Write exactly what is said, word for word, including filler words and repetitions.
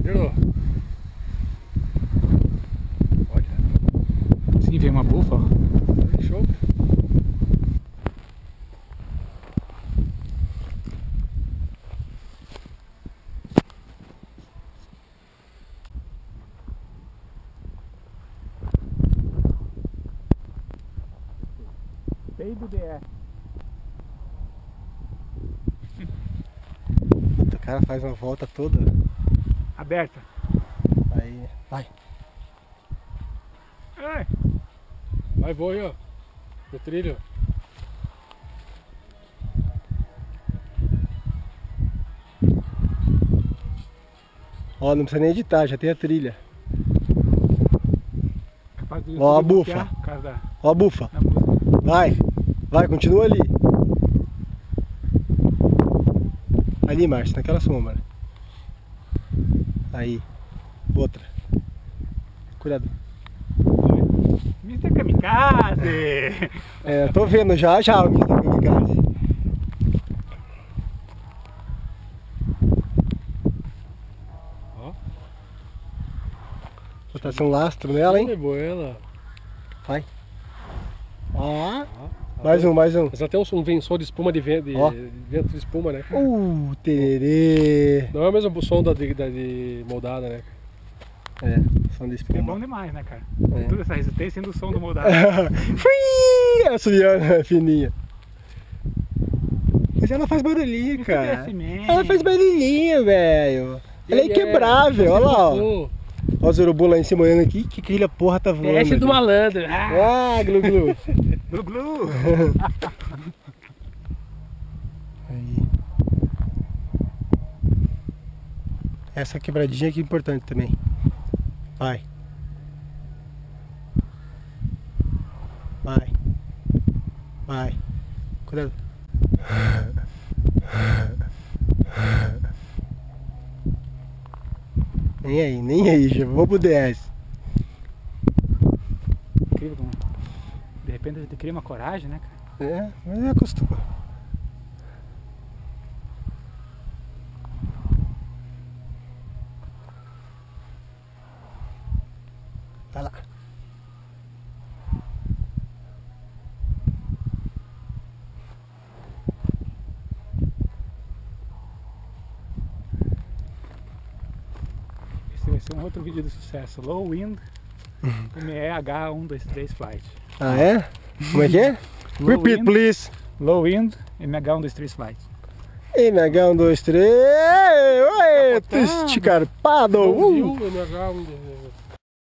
Virou. Olha. Sim, vem uma bufa, ó. Show. Peido D E. O cara faz uma volta toda. Aberta. Aí, vai. Ai. Vai, voa aí, ó. No trilho. Ó, não precisa nem editar, já tem a trilha. Capaz do Ó a YouTube bufa. bloquear por causa da- Ó a bufa. da música. Vai. Vai, continua ali. Ali, Márcio, naquela sombra. Aí. Outra. Cuidado. mister Kamikaze! É, tô vendo já, já o mister Kamikaze. Ó. Botar um lastro nela, hein? Levou ela. Vai. Ó. Ó. Mais um, mais um. Mas até um sensor de espuma de vento de, Ó. de vento de espuma, né? Uh, tererê. Não é o mesmo som da de, da de moldada, né? É, som de É espuma. bom demais, né, cara? É. Toda essa resistência do som do moldado. Fui! A Suliana, fininha. Mas ela faz barulhinho, cara. Ela faz barulhinho, velho. Ela é inquebrável, olha lá, ó. Ó os urubu lá em cima olhando aqui. Que aquela porra tá voando. Teste do ali. malandro. Ah, glu glu. Glu glu. Aí. Essa quebradinha aqui é importante também. Vai. Vai. Vai. Cuidado. Nem aí, nem aí, já vou pro D S. Incrível como de repente a gente cria uma coragem, né, cara? É, mas é acostuma. Vai lá. Esse vai ser um outro vídeo de sucesso. Low Wind M E H um dois três Flight. Ah, é? Como é que é? Low Repeat, wind. please. Low Wind M H um dois três Flight. M H um, dois, três. Oi, escarpado. Low Uh. View M H um